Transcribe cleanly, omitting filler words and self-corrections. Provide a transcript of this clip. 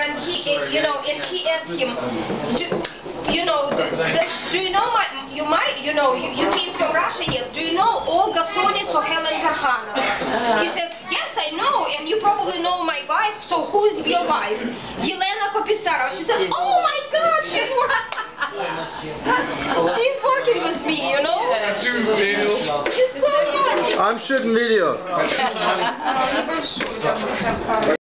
and he, you know, and she asked him, you know, do you know you came from Russia? Yes. Do you know Olga Sonis or Helen Tarkhanova? He says, yes, I know, and you probably know my wife. So who is your wife? Yelena Kopisarova. She says, oh my God, she's working with me, you know. It's so funny. I'm shooting video.